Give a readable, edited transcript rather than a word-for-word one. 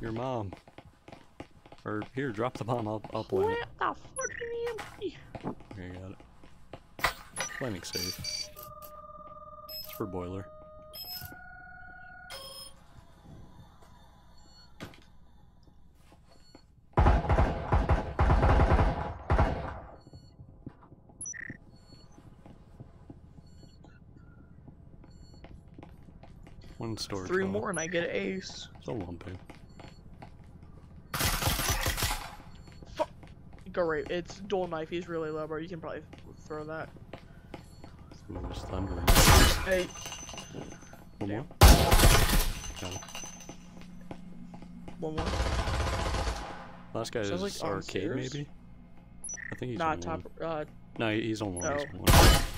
your mom. Or here, drop the bomb. I'll plant What it. the fucking empty? Here, you got it. Planting safe. It's for boiler. One storage. 3 more and I get an ace. So lumpy. Fuck. Go right. It's dual knife. He's really low, bro. You can probably throw that. Ooh, there's thundering. Hey. One Damn. more? Got it. One more. Last guy Sounds is like on arcade, stairs? maybe? I think he's Not on top. one. No, he's on one. Oh. He's on one.